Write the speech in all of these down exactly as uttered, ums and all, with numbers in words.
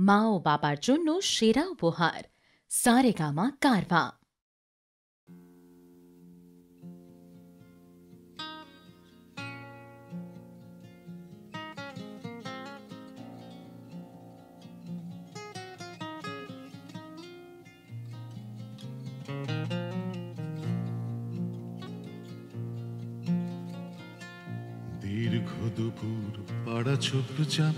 মা ও বাবার জন্য সেরা উপহার সারেগামা কারভা। দীর্ঘ দুপুর পাড়া চুপচাপ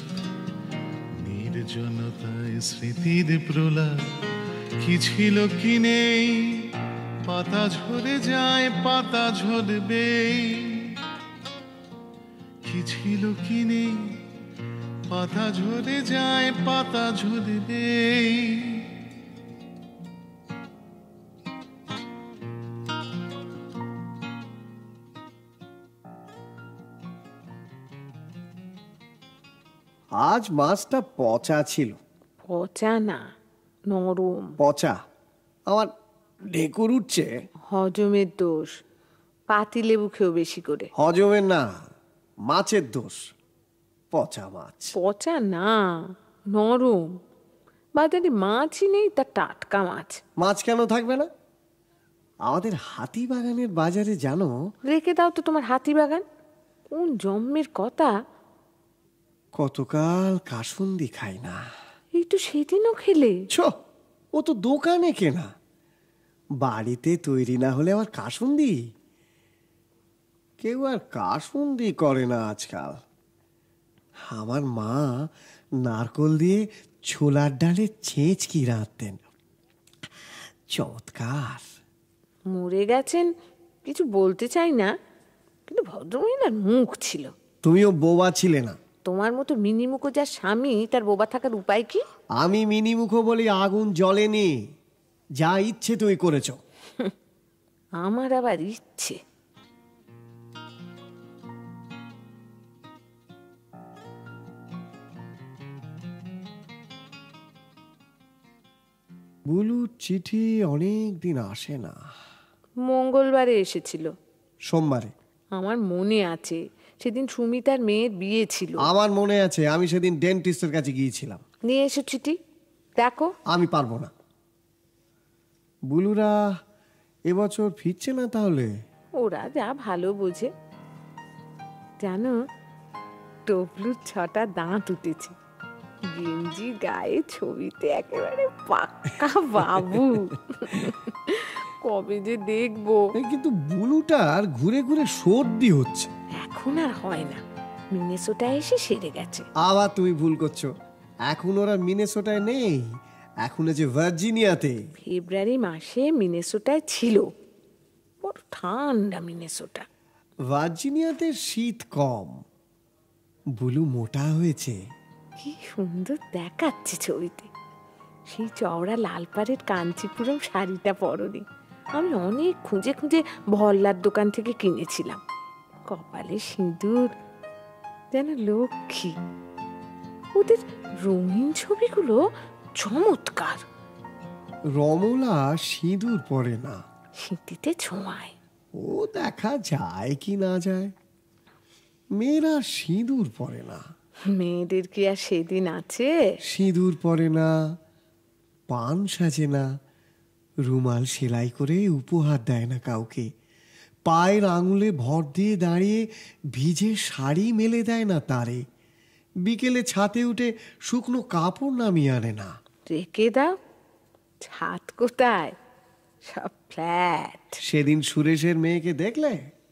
নির্জনতায় স্মৃতির প্রলাপ, কি ছিল কি নেই, পাতা ঝরে যায় পাতা ঝরবে, কি ছিল কি নেই, পাতা ঝরে যায় পাতা ঝরবে। আজ মাছটা পচা ছিল। পচা না, নরম। পচা? আমার ঢেকুর উঠছে। হজমের দোষ, পাতি লেবু খেয়েও বেশি করে। হজমের না, মাছের দোষ। পচা মাছ। পচা না, নরম। বাজারে মাছই নেই, তা টাটকা মাছ। মাছ কেন থাকবে না? আমাদের হাতিবাগানের বাজারে জানো। রেখে দাও তো তোমার হাতিবাগান, কোন জন্মের কথা। কতকাল কাসুন্দি খাই না। এই তো সেদিনও খেলে। ছ, ও তো দোকানে কেনা, বাড়িতে তৈরি না হলে আবার কাসুন্দি। কেউ আর কাসুন্দি করে না আজকাল। আমার মা নারকোল দিয়ে ছোলার ডালে ছেঁচকি রাঁধতেন, চমৎকার। মরে গেছেন, কিছু বলতে চাই না, কিন্তু ভদ্রমহিলার মুখ ছিল। তুমিও বোবা ছিলে না। তোমার মতো মিনিমুখো যার স্বামী, তার বোবা থাকার উপায় কি? আমি মিনিমুখো বলি আগুন জ্বলেনি। যা ইচ্ছে তুমি করেছ। আমার আবার ইচ্ছে। বুলুর চিঠি অনেক দিন আসে না। মঙ্গলবারে এসেছিল। সোমবারে? আমার মনে আছে, সেদিন সুমিতার মেয়ের বিয়ে ছিল। আমার মনে আছে, আমি সেদিন ডেন্টিস্টের কাছে গিয়েছিলাম। নিয়ে এসো চিঠি, দেখো। আমি পারবো না। বুলুরা এবছর ফিরছে না তাহলে? ওরা যা ভালো বোঝে। জানো, টবলুর ছটা দাঁত উঠেছে, গেঞ্জি গায়ে, ছবিতে একেবারে পাক্কা বাবু। কবে যে দেখবো। কিন্তু বুলুটার ঘুরে ঘুরে সর্দি হচ্ছে। এখন আর হয় না, মিনেসোটা এসে সেরে গেছে। আবার তুমি ভুল করছো, এখন ওরা মিনেসোটায় নেই, এখন যে ভার্জিনিয়াতে। ফেব্রুয়ারি মাসে মিনেসোটায় ছিল, বড় ঠান্ডা মিনেসোটা। ভার্জিনিয়াতে শীত কম। বুলু মোটা হয়েছে। কি সুন্দর দেখাচ্ছে ছবিতে, সেই চওড়া লাল পাড়ের কাঞ্চিপুরম শাড়িটা পরনে আমি অনেক খুঁজে খুঁজে ভল্লার দোকান থেকে কিনেছিলাম। কপালে সিঁদুর, যেন লক্ষ্মী। ওদের রঙিন ছবিগুলো চমৎকার। রমলা সিঁদুর পরে না, শীতিতে ছোঁয়ায়। ও দেখা যায় কি না যায়। মেয়েরা সিঁদুর পরে না। মেয়েদের কি আর সেদিন আছে? সিঁদুর পরে না, পান সাজে না, রুমাল সেলাই করে উপহার দেয় না কাউকে, পায়ের আঙুলে ভর দিয়ে দাঁড়িয়ে ভিজে শাড়ি মেলে দেয় না তারে, বিকেলে ছাতে উঠে শুকনো কাপড় নামিয়ে আনে না। রেখে দাও, ছাদ কোথায়, সব ফ্ল্যাট। সেদিন সুরেশের মেয়েকে দেখলে?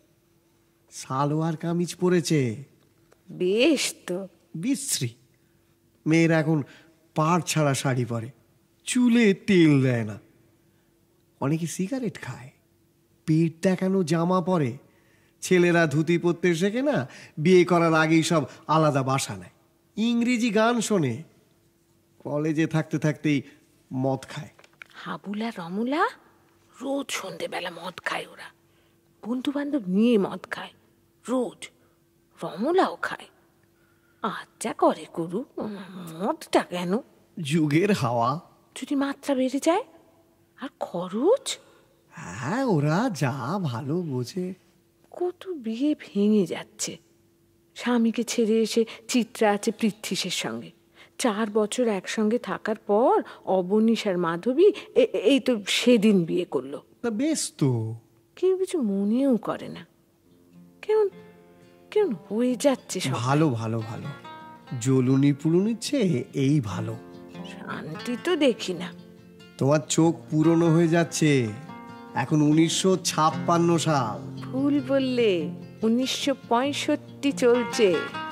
সালোয়ার কামিজ পরেছে, বেশ তো। বিশ্রী। মেয়েরা এখন পাড় ছাড়া শাড়ি পরে, চুলে তেল দেয় না, অনেকে সিগারেট খায়, পেট দেখানো জামা পরে। ছেলেরা ধুতি পরতে শেখে না, বিয়ে করার আগেই সব আলাদা বাসা নেয়, ইংরেজি গান শোনে, কলেজে থাকতে থাকতেই মদ খায়। হাবুলা রমুলা রোজ সন্ধেবেলা মদ খায়। ওরা বন্ধু বান্ধব নিয়ে মদ খায় রোজ। রমলাও খায়। আজ যা করে করুক, মদটা কেন? যুগের হাওয়া। যদি মাত্রা বেড়ে যায়। আর খরচ? হ্যাঁ, ওরা যা ভালো বোঝে। কত বিয়ে ভেঙে যাচ্ছে। স্বামীকে ছেড়ে এসে চিত্রা আছে পৃথ্বীশের সঙ্গে, চার বছর একসঙ্গে থাকার পর অবনীশ আর মাধবী এ- এই তো সেদিন বিয়ে করলো। তা বেশ তো। কেউ কিছু মনেও করে না। কেমন কেমন হয়ে যাচ্ছে সব। ভালো ভালো ভালো, জ্বলুনি পুলুনির চেয়ে এই ভালো। শান্তি তো দেখি না। তোমার চোখ পুরনো হয়ে যাচ্ছে। এখন উনিশশো ছাপ্পান্ন সাল। ভুল বললে, উনিশশো পঁয়ষট্টি চলছে।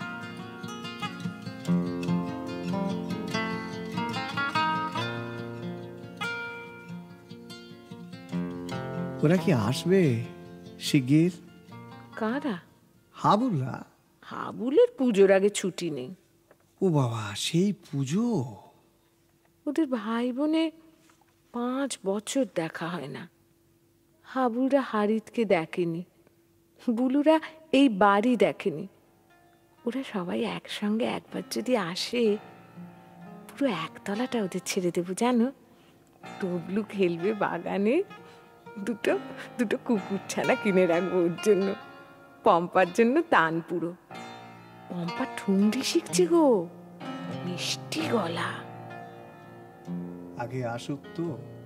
ওরা কি আসবে শিগগির? কারা? হাবুল্লা। হাবুলের পুজোর আগে ছুটি নেই। ও বাবা, সেই পুজো! ওদের ভাই বোনে পাঁচ বছর দেখা হয় না। হাবুলরা হারিতকে দেখেনি, বুলুরা এই বাড়ি দেখেনি। ওরা সবাই একসঙ্গে একবার যদি আসে, পুরো একতলাটা ওদের ছেড়ে দেবো জানো। তবলু খেলবে বাগানে, দুটো দুটো কুকুর ছানা কিনে রাখবো ওর জন্য, পম্পার জন্য তানপুরো। পম্পা ঠুংরি শিখছে গো, মিষ্টি গলা। আগে আসুক তো।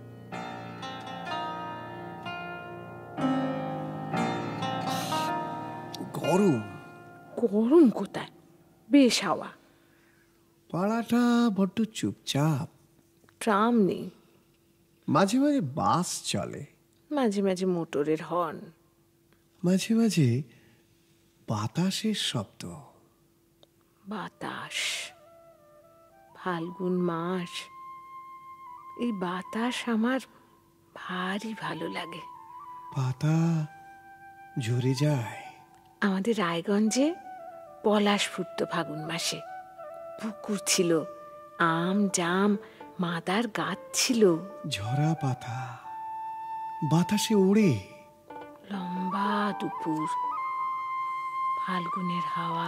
গরম। গরম কোথায়, বেশ হাওয়া। পাড়াটা বড্ড চুপচাপ। ট্রাম নেই, মাঝে মাঝে বাস চলে, মাঝে মাঝে মোটরের হর্ন, মাঝে মাঝে বাতাসের শব্দ। বাতাস, ফাল্গুন মাস, এই বাতাস আমার ভারী ভালো লাগে। পাতা ঝরে যায়। আমাদের রায়গঞ্জে পলাশ ফুটতো ফাগুন মাসে। পুকুর ছিল, আম জাম মাদার গাছ ছিল। ঝরা পাতা বাতাসে ওড়ে। লম্বা দুপুর, ফাল্গুনের হাওয়া,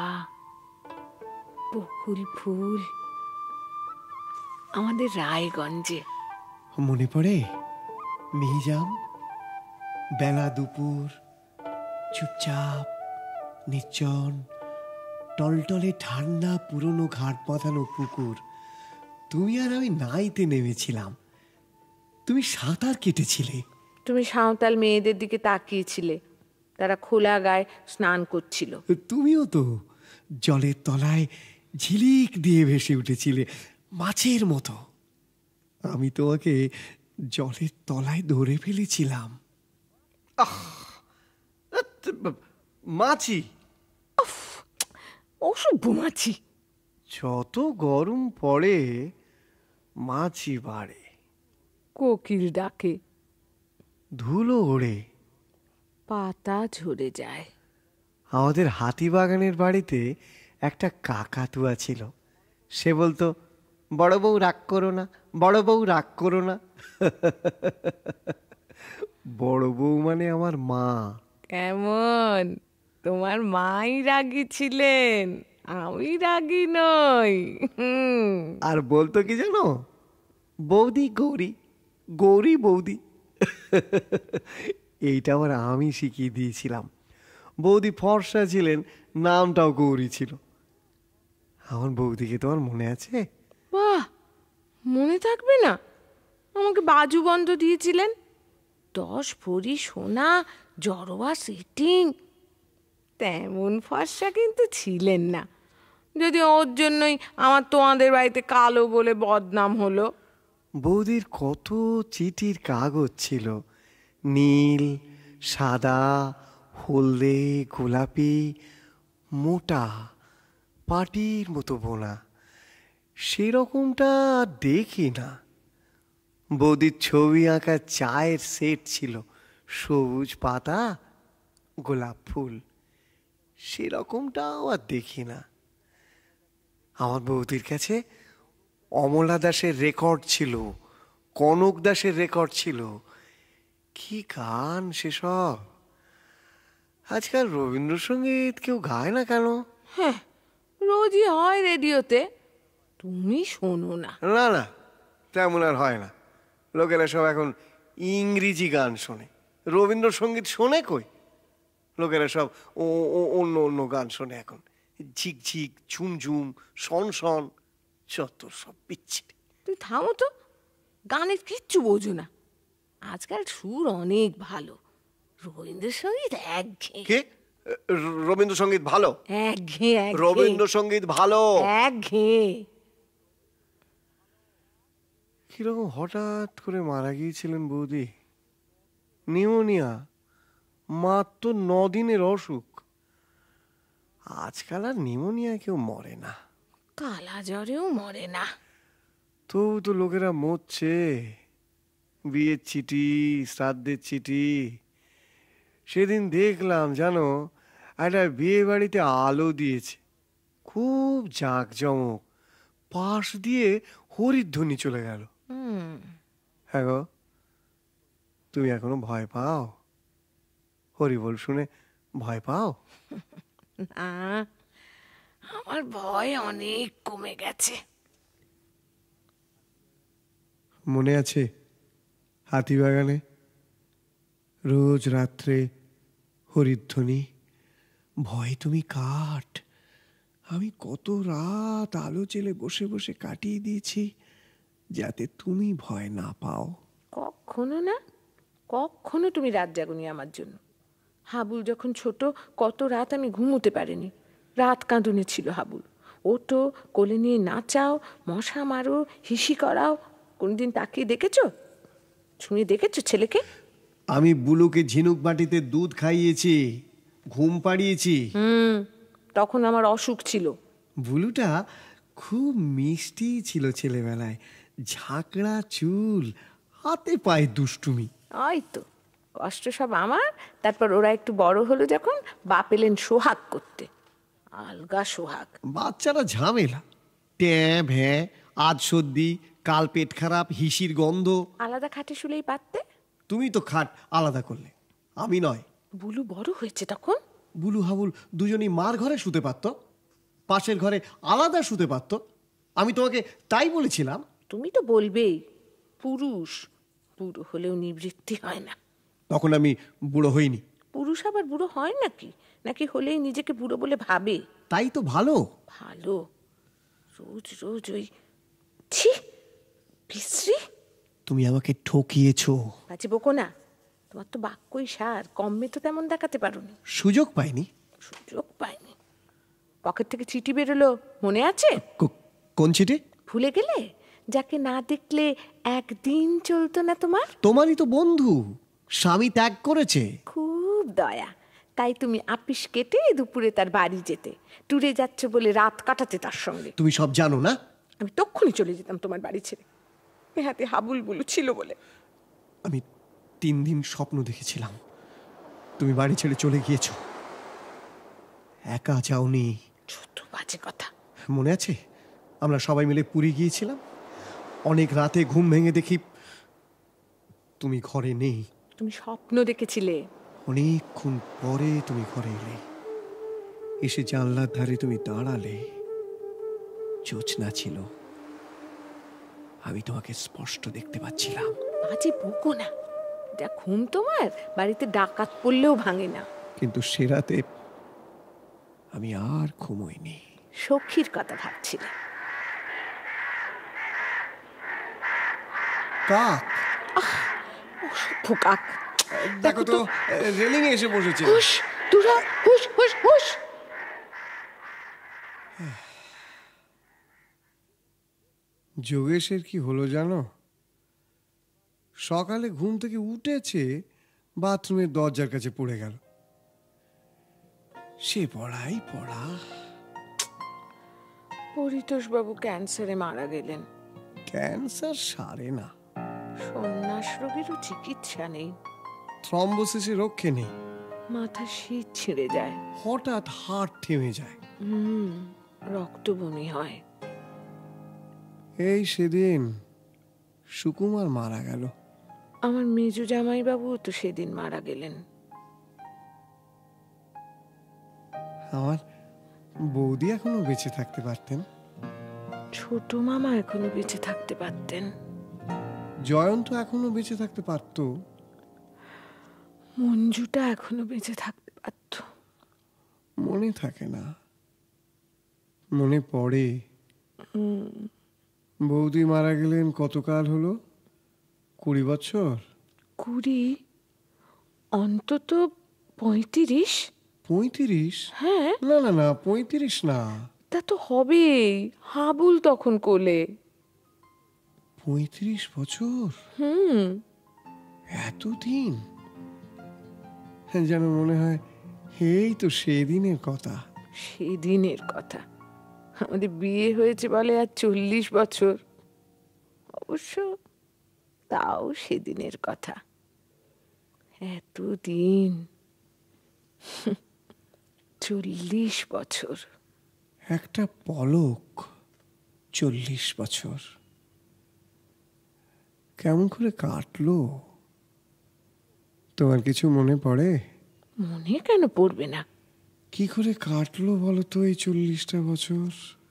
বকুল ফুল। আমাদের রায়গঞ্জে মনে পড়ে মিহিজাম, বেলা দুপুর, চুপচাপ নির্জন, টলটলে ঠান্ডা পুরনো ঘাট বাঁধানো পুকুর। তুমি আর আমি নাইতে নেমেছিলাম, তুমি সাঁতার কেটেছিলে। তুমি সাঁওতাল মেয়েদের দিকে তাকিয়েছিলে, তারা খোলা গায়ে স্নান করছিল। তুমিও তো জলের তলায় ঝিলিক দিয়ে ভেসে উঠেছিলে মাছের মতো। আমি তোমাকে জলের তলায় ধরে ফেলেছিলাম। মাছি, অসভ্য মাছি। যত গরম পড়ে মাছি বাড়ে। কোকিল ডাকে, ধুলো ওড়ে, পাতা ঝরে যায়। আমাদের হাতিবাগানের বাড়িতে একটা কাকাতুয়া ছিল। সে বলতো, বড় বউ রাগ করো না, বড় বউ রাগ করো না। বড় বউ মানে আমার মা। কেমন, তোমার মাই রাগী ছিলেন, আমি রাগী নই। হুম। আর বলতো কি জানো, বৌদি গৌরী, গৌরী বৌদি। এইটা আবার আমি শিখিয়ে দিয়েছিলাম। বৌদি ফর্সা ছিলেন, নামটাও গৌরী ছিল। আমার বৌদিকে তোমার মনে আছে? বাহ, মনে থাকবে না? আমাকে বাজু বন্ধ দিয়েছিলেন, দশ ভরি সোনা, জড়োয়া সেটিং। তেমন ফর্সা কিন্তু ছিলেন না, যদি ওর জন্যই আমার তোমাদের বাড়িতে কালো বলে বদনাম হলো। বৌদির কত চিঠির কাগজ ছিল, নীল, সাদা, হলদে, গোলাপি, মোটা, পাটির মতো বোনা। সেরকমটা আর দেখি না। বৌদির ছবি আঁকা চায়ের সেট ছিল, সবুজ পাতা, গোলাপ ফুল। সেরকমটাও আর দেখি না। আমার বৌদির কাছে অমলা দাসের রেকর্ড ছিল, কনক দাসের রেকর্ড ছিল। কি গান সেসব! আজকাল রবীন্দ্রসঙ্গীত কেউ গায় না কেন? হ্যাঁ, রোজই হয় রেডিওতে, তুমি শোনো না। না না, তেমন আর হয় না। লোকেরা সব এখন ইংরেজি গান শোনে, রবীন্দ্রসঙ্গীত শোনে কই? লোকেরা সব ও- ও- অন্য অন্য গান শোনে এখন, ঝিকঝিক, ঝুমঝুম, শন শন। যত সব বিচ্ছিরি। তুই থামো তো, গানের কিচ্ছু বোঝো না। আজকাল সুর অনেক ভালো, রবীন্দ্রসঙ্গীত একঘেয়ে। কে? র- রবীন্দ্রসঙ্গীত ভালো? একঘেয়ে একঘেয়ে রবীন্দ্রসঙ্গীত ভালো? একঘেয়ে। কিরকম হঠাৎ করে মারা গিয়েছিলেন বৌদি? নিউমোনিয়া, মাত্র নদিনের অসুখ। আজকাল আর নিউমোনিয়া কেউ মরে না। কালা জ্বরেও মরে না। তবু তো লোকেরা মরছে। বিয়ের চিঠি, শ্রাদ্ধের চিঠি। সেদিন দেখলাম জানো, একটা বিয়ে বাড়িতে আলো দিয়েছে, খুব জাঁকজমক, পাশ দিয়ে হরিধ্বনি চলে গেল। হুম, হ্যাঁ গো, তুমি এখনো ভয় পাও? হরি বল শুনে ভয় পাও? না, আমার ভয় অনেক কমে গেছে। মনে আছে হাতিবাগানে রোজ রাত্রে হরিধ্বনি? ভয় তুমি কাট। আমি কত রাত আলো জেলে বসে বসে কাটিয়ে দিয়েছি যাতে তুমি ভয় না পাও। কখনো না, কখনো তুমি রাত জাগনি আমার জন্য। হাবুল যখন ছোট, কত রাত আমি ঘুমোতে পারিনি। রাত কাঁদুনে ছিল হাবুল। ওটো, কোলে নিয়ে নাচাও, মশা মারো, হিসি করাও। কোনদিন তাকিয়ে দেখেছো, ছুঁয়ে দেখেছো ছেলেকে? আমি বুলুকে ঝিনুক বাটিতে দুধ খাইয়েছি, ঘুম পাড়িয়েছি। হুম, তখন আমার অসুখ ছিল। বুলুটা খুব মিষ্টি ছিল ছেলেবেলায়, ঝাঁকড়া চুল, হাতে পায়ে দুষ্টুমি। ওই তো কষ্ট সব আমার। তারপর ওরা একটু বড় হলো যখন, বাপ এলেন সোহাগ করতে। আলগা সোহাগ। বাচ্চারা ঝামেলা, ট্যাঁ ভ্যাঁ, আজ সর্দি, কাল পেট খারাপ, হিসির গন্ধ। আলাদা খাটে শুলেই পারতে। তুমি তো খাট আলাদা করলে, আমি নয়। বুলু বড় হয়েছে তখন। বুলু হাবুল দুজনই মার ঘরে শুতে পারত, পাশের ঘরে আলাদা শুতে পারত। আমি তোমাকে তাই বলেছিলাম। তুমি তো বলবেই, পুরুষ বুড়ো হলেও নিবৃত্তি হয় না। তখন আমি বুড়ো হইনি। পুরুষ আবার বুড়ো হয় নাকি? নাকি হলেই নিজেকে বুড়ো বলে ভাবে? তাই তো ভালো। ভালো? রোজ রোজ ওই ছি বিশ্রী। তুমি আমাকে ঠকিয়েছো। বাজে বকো না। তোমার তো বাক্যই সার, কমে তো তেমন দেখাতে পারোনি। সুযোগ পাইনি। সুযোগ পাইনি। পকেট থেকে চিঠি বেরোলো, মনে আছে? কো- কোন চিঠি? ভুলে গেলে? যাকে না দেখলে একদিন চলতো না তোমার। তোমারই তো বন্ধু, স্বামী ত্যাগ করেছে। খুব দয়া, তাই তুমি আপিস কেটে দুপুরে তার বাড়ি যেতে। ট্যুরে যাচ্ছ বলে রাত কাটাতে তার সঙ্গে। তুমি সব জানো না? আমি তক্ষুনি চলে যেতাম তোমার বাড়ি ছেড়ে, এ হাতে হাবুল বুলু ছিল বলে। আমি তিন দিন স্বপ্ন দেখেছিলাম তুমি বাড়ি ছেড়ে চলে গিয়েছো। একা যাওনি। ছোট বাজে কথা। মনে আছে আমরা সবাই মিলে পুরী গিয়েছিলাম? অনেক রাতে ঘুম ভেঙে দেখি তুমি ঘরে নেই। তুমি স্বপ্ন দেখেছিলে। অনেকক্ষণ পরে তুমি ঘরে এলে, এসে জানলার ধারে তুমি দাঁড়ালে। জোছনা ছিল, আমি তোমাকে স্পষ্ট দেখতে পাচ্ছিলাম। বাজে বকো না, যা ঘুম তোমার, বাড়িতে ডাকাত পড়লেও ভাঙে না। কিন্তু সে রাতে আমি আর ঘুমোইনি। সখীর কথা ভাবছিলে। কাক, অসভ্য কাক। দেখো তো রেলিং এ এসে বসেছে। হুশ, তুরা হুশ হুশ হুশ। যোগেশের কি হলো জানো? সকালে ঘুম থেকে উঠেছে, বাথরুমের দরজার কাছে পড়ে গেল। সে পড়াই পড়া। পরিতোষ বাবু ক্যান্সারে মারা গেলেন। ক্যান্সার সারে না। সন্ন্যাস রোগেরও চিকিৎসা নেই। থ্রম্বোসিসে রক্ষে নেই। মাথা শীত ছিঁড়ে যায়। হঠাৎ হার্ট থেমে যায়। হুম, রক্ত বমি হয়। এই সেদিন সুকুমার মারা গেল। আমার মেজো জামাইবাবু তো সেদিন মারা গেলেন। আমার বৌদি এখনো বেঁচে থাকতে পারতেন। ছোট মামা এখনো বেঁচে থাকতে পারতেন। জয়ন্ত এখনো বেঁচে থাকতে পারতো। মঞ্জুটা এখনো বেঁচে থাকতে পারত। মনে থাকে না, মনে পড়ে। হুম বৌদি মারা গেলেন কতকাল হলো? কুড়ি বছর? কুড়ি, অন্তত পঁয়ত্রিশ। পঁয়ত্রিশ? হ্যাঁ। না না না, পঁয়ত্রিশ না। তা তো হবেই, হাবুল তখন কোলে। পঁয়ত্রিশ বছর? হুম। এতদিন? যেন মনে হয় এই তো সেদিনের কথা। সেদিনের কথা? আমাদের বিয়ে হয়েছে বলে আর চল্লিশ বছর। অবশ্য তাও সেদিনের কথা। এতদিন, চল্লিশ বছর। একটা পলক, চল্লিশ বছর কেমন করে কাটলো তোমার কিছু মনে পড়ে? মনে কেন পড়বে না? কি করে কাটলো বলো তো এই চল্লিশটা বছর?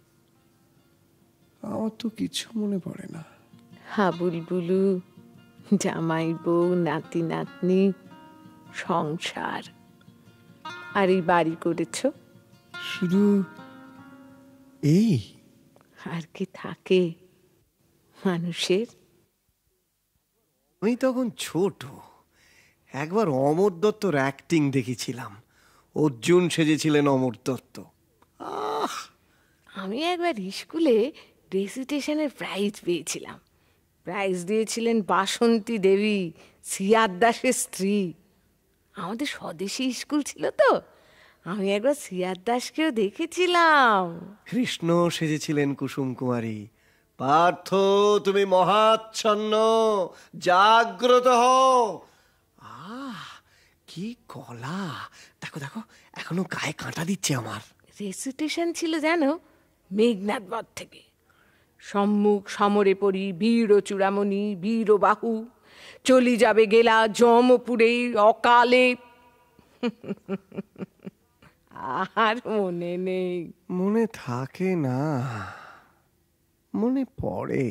আমার তো কিছু মনে পড়ে না। হাবুল বুলু, জামাই বউ, নাতি নাতনি, সংসার, আর এই বাড়ি করেছ। শুধু এই? আর কি থাকে মানুষের? আমি তখন ছোট, একবার অমর দত্তর অ্যাক্টিং দেখেছিলাম। অর্জুন সেজেছিলেন অমর দত্ত। আহ, আমি একবার স্কুলে রেসিটেশনের প্রাইজ পেয়েছিলাম। প্রাইজ দিয়েছিলেন বাসন্তী দেবী, সিয়ার দাসের স্ত্রী। আমাদের স্বদেশী স্কুল ছিল তো, আমি একবার সিয়ার দাসকেও দেখেছিলাম। কৃষ্ণ সেজেছিলেন কুসুম কুমারী। পার্থ, তুমি মহাচ্ছন্ন, জাগ্রত হও। আহ, কি গলা! দেখো দেখো, এখনো গায়ে কাঁটা দিচ্ছে আমার। রেসিটেশন ছিল জানো মেঘনাদ বধ থেকে। সম্মুখ সমরে পড়ি বীর ও চূড়ামণি, বীর ও বাহু, চলি যাবে গেলা জমপুরে অকালে। আর মনে নেই। মনে থাকে না, মনে পড়ে।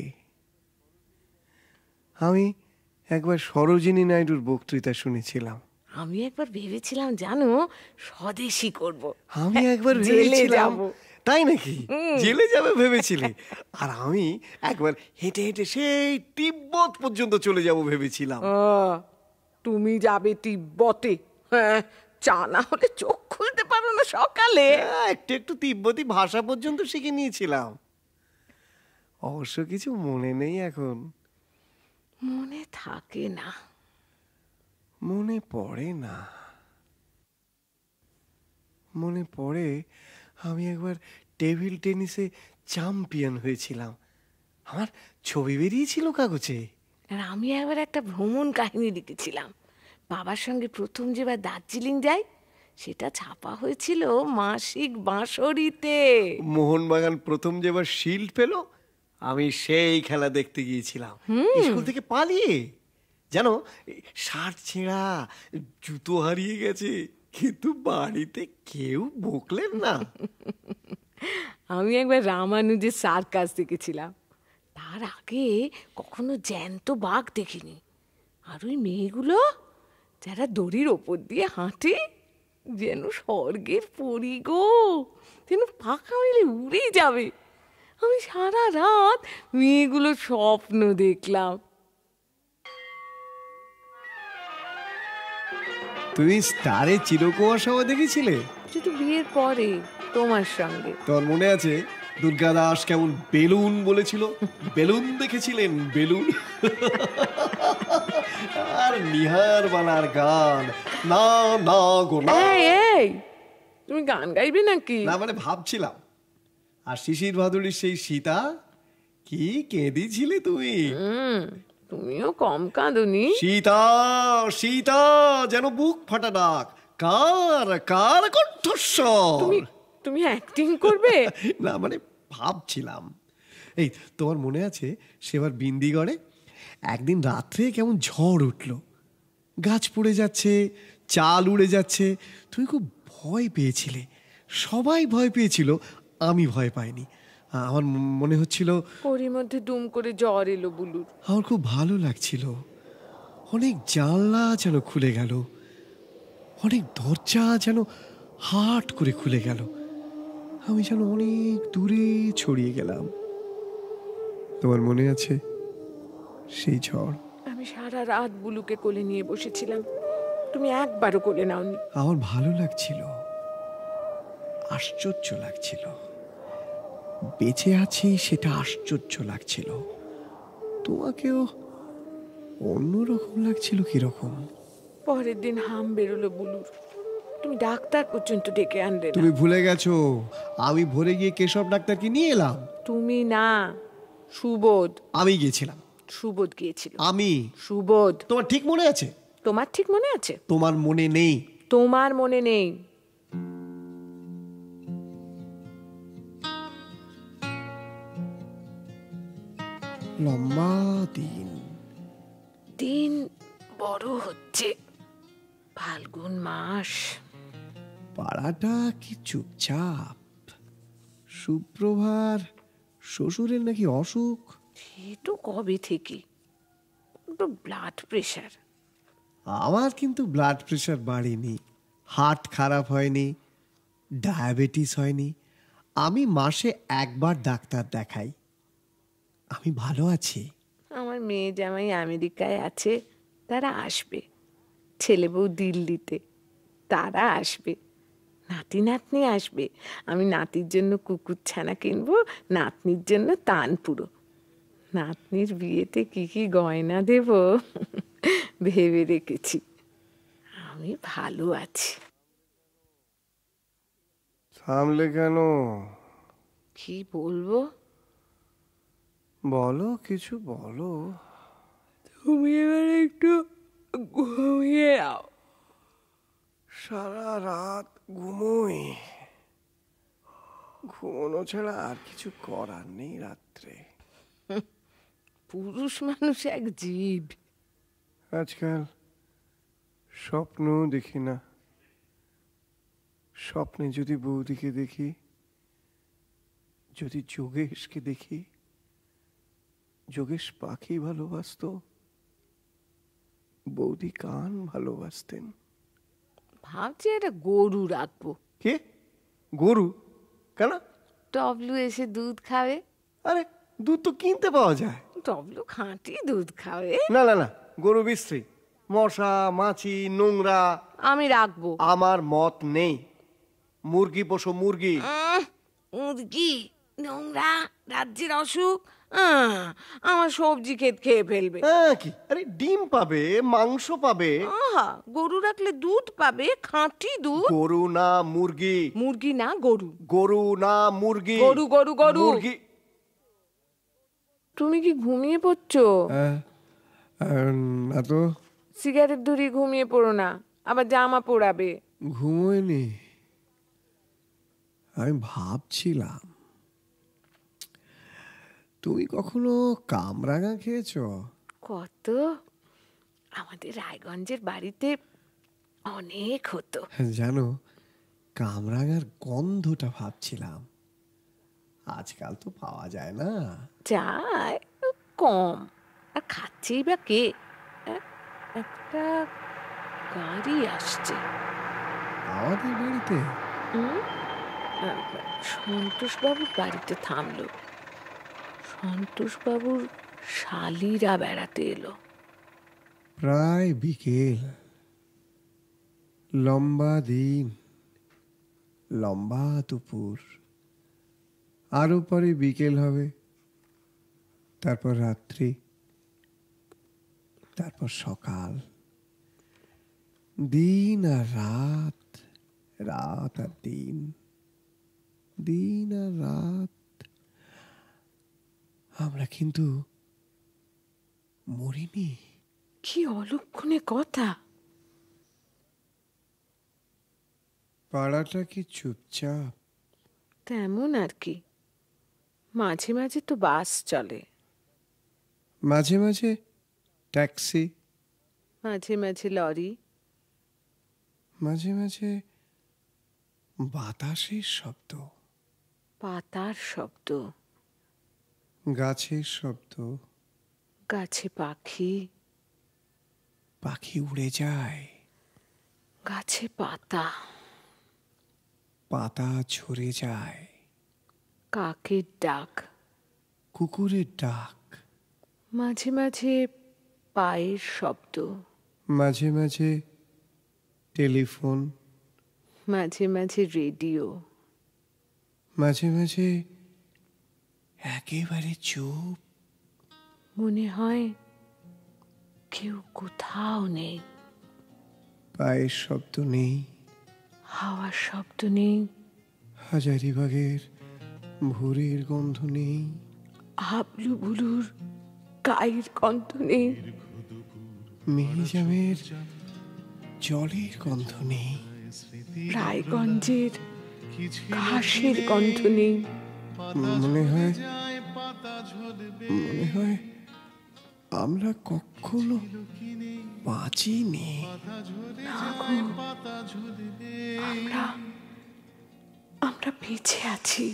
আমি একবার সরোজিনী নাইডুর বক্তৃতা শুনেছিলাম। আমি একবার ভেবেছিলাম জানো স্বদেশী করব। আমি একবার জেলে ভেবেছিলাম। যাব। তাই নাকি? জেলে যাবে ভেবেছিলে? আর আমি একবার হেঁটে হেঁটে সেই তিব্বত পর্যন্ত চলে যাব ভেবেছিলাম। আহ, তুমি যাবে তিব্বতে? হ্যাঁ, চা না হলে চোখ খুলতে পারো না সকালে। হ্যাঁ, একটু একটু তিব্বতী ভাষা পর্যন্ত শিখে নিয়েছিলাম। অবশ্য কিছু মনে নেই এখন। মনে থাকে না, মনে পড়ে না। মনে পড়ে আমি একবার টেবিল টেনিসে চ্যাম্পিয়ন হয়েছিলাম। আমার ছবি বেরিয়েছিল কাগজে। আর আমি একবার একটা ভ্রমণ কাহিনী লিখেছিলাম। বাবার সঙ্গে প্রথম যেবার দার্জিলিং যাই, সেটা ছাপা হয়েছিল মাসিক বাঁশরীতে। মোহনবাগান প্রথম যেবার শিল্ড পেল, আমি সেই খেলা দেখতে গিয়েছিলাম স্কুল থেকে পালিয়ে। জানো, শার্ট ছেঁড়া, জুতো হারিয়ে গেছে, কিন্তু বাড়িতে কেউ বকলেন না। আমি একবার রামানুজের সার্কাস দেখেছিলাম। তার আগে কখনো জ্যান্ত বাঘ দেখিনি। আর ওই মেয়েগুলো যারা দড়ির ওপর দিয়ে হাঁটে, যেন স্বর্গের পরী গো, যেন পাখা মেলে উড়ে যাবে। আমি সারা রাত মেয়েগুলো স্বপ্ন দেখলাম। তুমি স্টারে চিরকুমার-সভা দেখেছিলে? শুধু বিয়ের পরে তোমার সঙ্গে। তোমার মনে আছে দুর্গা দাস কেমন বেলুন বলেছিল? বেলুন দেখেছিলেন? বেলুন। আর নিহার বালার গান, না না গো না। এই এই, তুমি গান গাইবে নাকি? না মানে ভাবছিলাম। আর শিশির ভাদুড়ির সেই সীতা, কি কেঁদেছিলে তুমি। হুম, তুমিও কম কাঁদনি। সীতা সীতা যেন বুক ফাটা ডাক। কার কার কণ্ঠস্বর। তুমি তুমি অ্যাক্টিং করবে? না মানে ভাবছিলাম। এই তোমার মনে আছে সেবার বিন্দিগড়ে একদিন রাত্রে কেমন ঝড় উঠল, গাছ পড়ে যাচ্ছে, চাল উড়ে যাচ্ছে, তুমি খুব ভয় পেয়েছিলে। সবাই ভয় পেয়েছিল, আমি ভয় পাইনি। আমার মনে হচ্ছিল ওরই মধ্যে দুম করে জ্বর এলো বুলুর। আমার খুব ভালো লাগছিল। অনেক জানলা যেন খুলে গেল, অনেক দরজা যেন হাট করে খুলে গেল। আমি যেন অনেক দূরে ছড়িয়ে গেলাম। তোমার মনে আছে সেই ঝড়? আমি সারা রাত বুলুকে কোলে নিয়ে বসেছিলাম, তুমি একবারও কোলে নাওনি। আমার ভালো লাগছিল, আশ্চর্য লাগছিল, বেঁচে আছি সেটা আশ্চর্য লাগছিল। তোমাকেও অন্যরকম লাগছিল। কিরকম? পরের দিন হাম বেরোলো বুলুর, তুমি ডাক্তার পর্যন্ত ডেকে আনলে না। তুমি ভুলে গেছো আমি ভোরে গিয়ে কেশব ডাক্তারকে নিয়ে এলাম। তুমি না, সুবোধ। আমি গিয়েছিলাম। সুবোধ গিয়েছিল। আমি? সুবোধ। তোমার ঠিক মনে আছে? তোমার ঠিক মনে আছে? তোমার মনে নেই। তোমার মনে নেই। লম্বা দিন। দিন বড় হচ্ছে, ফাল্গুন মাস। পাড়াটা কি চুপচাপ। সুপ্রভার শ্বশুরের নাকি অসুখ। সে তো কবে থেকে, তো ব্লাড প্রেশার। আমার কিন্তু ব্লাড প্রেশার বাড়েনি, হার্ট খারাপ হয়নি, ডায়াবেটিস হয়নি। আমি মাসে একবার ডাক্তার দেখাই। আমি ভালো আছি। আমার মেয়ে জামাই আমেরিকায় আছে, তারা আসবে। ছেলে বউ দিল্লিতে, তারা আসবে। নাতি নাতনি আসবে। আমি নাতির জন্য কুকুর ছানা কিনবো, নাতনির জন্য তানপুরো। নাতনির বিয়েতে কি কি গয়না দেব ভেবে রেখেছি। আমি ভালো আছি। থামলে কেন? কি বলবো? বলো, কিছু বলো। তুমি এবার একটু ঘুমিয়ে নাও। সারা রাত ঘুমোই, ঘুমোনো ছাড়া আর কিছু করার নেই রাত্রে। পুরুষ মানুষ এক জীব। আজকাল স্বপ্ন দেখি না। স্বপ্নে যদি বৌদিকে দেখি, যদি যোগেশকে দেখি, যোগেশ পাখি ভালোবাসতো, বৌদি কান ভালোবাসতেন। ভাবছি একটা গরু রাখবো। কে? গরু? কেন? টবলু এসে দুধ খাবে। আরে দুধ তো কিনতে পাওয়া যায়। টবলু খাঁটি দুধ খাবে। না না না, গরু বিশ্রী, মশা মাছি নোংরা। আমি রাখবো। আমার মত নেই। মুরগি পোষো, মুরগি। উম, মুরগি নোংরা, রাজ্যের অসুখ। আহ, আমার সবজি ক্ষেত খেয়ে ফেলবে। হ্যাঁ কি, আরে ডিম পাবে, মাংস পাবে। আহা, গরু রাখলে দুধ পাবে, খাঁটি দুধ। গরু না মুরগি। মুরগি না গরু। গরু না মুরগি। গরু গরু গরু। মুরগি। তুমি কি ঘুমিয়ে পড়ছো? না তো। সিগারেট ধরিয়ে ঘুমিয়ে পড়ো না, আবার জামা পোড়াবে। ঘুমোয়নি, আমি ভাবছিলাম তুমি কখনো কামরাঙা খেয়েছো? কত, আমাদের রায়গঞ্জের বাড়িতে অনেক হতো। জানো, কামরাঙার গন্ধটা ভাবছিলাম। আজকাল তো পাওয়া যায় না। যায় কম, আর খাচ্ছেই বা কে? এক- একটা গাড়ি আসছে আমাদের বাড়িতে। সন্তোষবাবুর বাড়িতে থামলো। সন্তোষবাবুর শালিরা বেড়াতে এলো। প্রায় বিকেল, লম্বা দিন, লম্বা দুপুর, আরো পরে বিকেল হবে, তারপর রাত্রি, তারপর সকাল। দিন আর রাত, রাত আর দিন, দিন আর রাত। আমরা কিন্তু মরিনি। কি অলক্ষণে কথা! পাড়াটা কি চুপচাপ? তেমন আর কি, মাঝে মাঝে তো বাস চলে, মাঝে মাঝে ট্যাক্সি, মাঝে মাঝে লরি, মাঝে মাঝে বাতাসের শব্দ, পাতার শব্দ, গাছের শব্দ। গাছে পাখি, পাখি উড়ে যায়, গাছে পাতা, পাতা ঝরে যায়, কাকের ডাক, কুকুরের ডাক, মাঝে মাঝে পায়ের শব্দ, মাঝে মাঝে টেলিফোন, মাঝে মাঝে রেডিও, মাঝে মাঝে একেবারে চুপ। মনে হয় কেউ কোথাও নেই। পায়ের শব্দ নেই, হাওয়ার শব্দ নেই, হাজারিবাগের ভোরের গন্ধ নেই, হাবলু বুলুর গায়ের গন্ধ নেই, মিহিজামের জলের গন্ধ নেই, রায়গঞ্জের ঘাসের গন্ধ নেই। মনে হয় মনে হয় আমরা কখনো বাঁচিনি। আমরা আমরা বেঁচে আছি।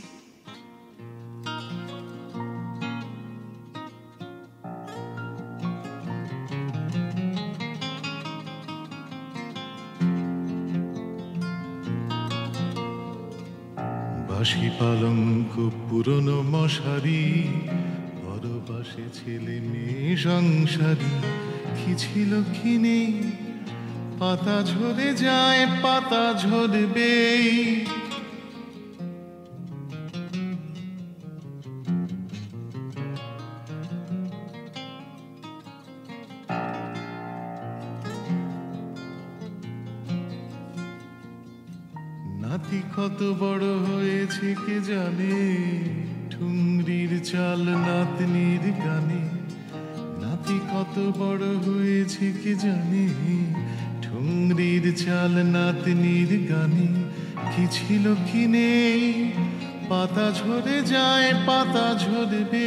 বাসি পালঙ্ক পুরনো মশারি, পরবাসে ছেলে মেয়ে সংসারী, কি ছিল কি নেই, পাতা ঝরে যায় পাতা ঝরবে। নাতি কত বড় হয়েছে কে জানে, ঠুংরির চাল নাতনির গানে। নাতি কত বড় হয়েছে কে জানে, ঠুংরির চাল নাতনির গানে। কি ছিল কি নেই, পাতা ঝরে যায় পাতা ঝরবে।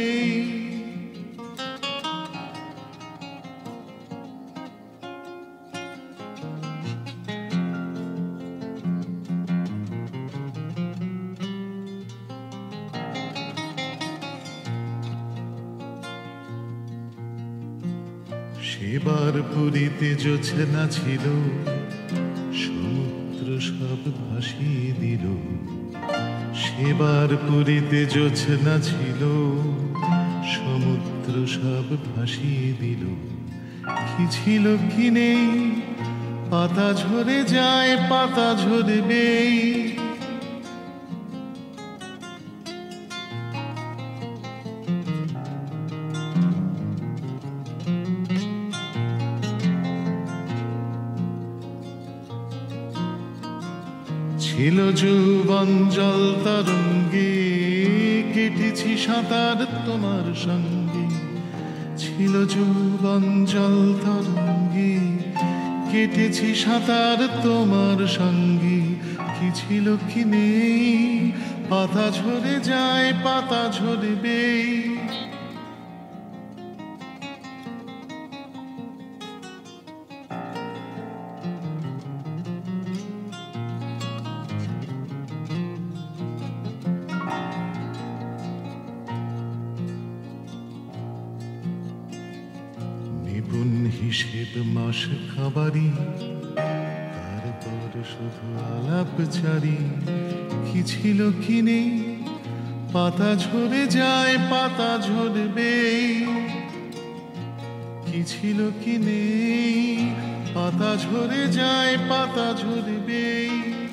সেবার পুরীতে জোছনা ছিল, সমুদ্র সব ভাসিয়ে দিল। সেবার পুরীতে জোছনা ছিল, সমুদ্র সব ভাসিয়ে দিল। কি ছিল কি নেই, পাতা ঝরে যায় পাতা ঝরবে। ছিল যৌবন জল তরঙ্গে, কেটেছি সাঁতার তোমার সঙ্গে। ছিল যৌবন জল তরঙ্গে, কেটেছি সাঁতার তোমার সঙ্গে। কি ছিল কি নেই, পাতা ঝরে যায় পাতা ঝরবে। নিপুণ হিসেব মাস খাবারি, তারপর শুধু আলাপ চারি। কি ছিল কি নেই, পাতা ঝরে যায় পাতা ঝরবে। কি ছিল কি নেই, পাতা ঝরে যায় পাতা ঝরবে।